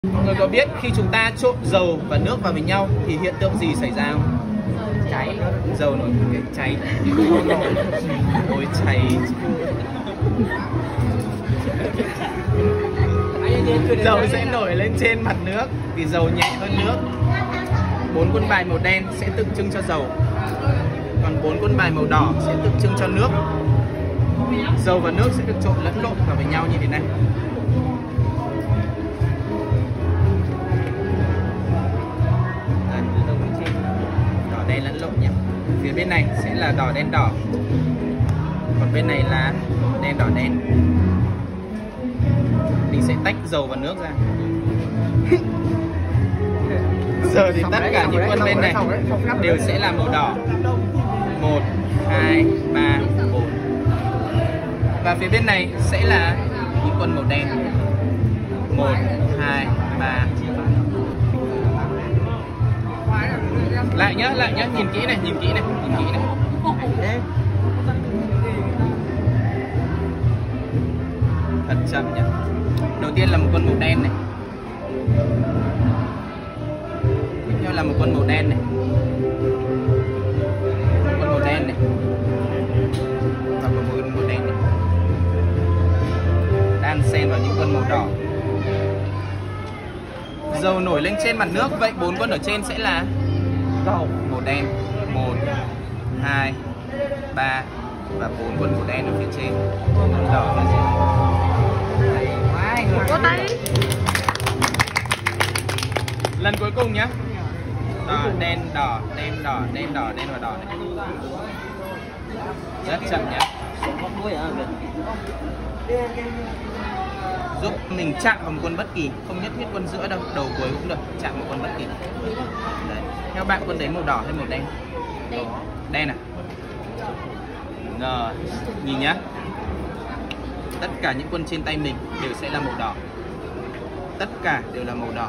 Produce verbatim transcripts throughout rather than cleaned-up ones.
Mọi người có biết khi chúng ta trộn dầu và nước vào với nhau thì hiện tượng gì xảy ra không? Cháy. Dầu nổi cháy. Ôi cháy. Dầu sẽ nổi lên trên mặt nước vì dầu nhẹ hơn nước. Bốn quân bài màu đen sẽ tượng trưng cho dầu, còn bốn quân bài màu đỏ sẽ tượng trưng cho nước. Dầu và nước sẽ được trộn lẫn lộn vào với nhau như thế này. Đỏ đen lẫn lộn nhé. Phía bên này sẽ là đỏ đen đỏ, còn bên này là đen đỏ đen. Mình sẽ tách dầu và nước ra. Giờ thì tất cả những quân bên này đều sẽ là màu đỏ. Một, hai, ba, bốn. Và phía bên này sẽ là những quân màu đen. Một, hai, ba. Lại nhá, lại nhá, nhìn kỹ này, nhìn kỹ này, nhìn kỹ này. Thật chậm nhá. Đầu tiên là một con màu đen này. Tiếp theo là một con màu đen này. Một con màu đen này. Và một con màu đen này. Đan xen vào những con màu đỏ. Dầu nổi lên trên mặt nước, vậy bốn con ở trên sẽ là dầu màu đen. Một, hai, ba và bốn con màu đen ở phía trên. Con đỏ ở phía trên. Có tay. Lần cuối cùng nhé. Đỏ, đen, đỏ, đen, đỏ, đen, đỏ, đen và đỏ này. Rất chậm nhé. Giúp mình chạm vào một quân bất kỳ, không nhất thiết quân giữa đâu, đầu cuối cũng được, chạm một quân bất kỳ. Đấy. Theo bạn quân đấy màu đỏ hay màu đen? Đen. Đen à? Ngờ. Nhìn nhá. Tất cả những quân trên tay mình đều sẽ là màu đỏ. Tất cả đều là màu đỏ.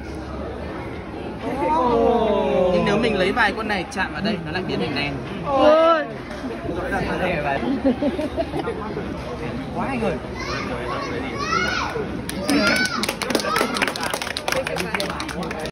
Nhưng nếu mình lấy vài quân này chạm vào đây nó lại biến thành đen. Ôi. Quá người.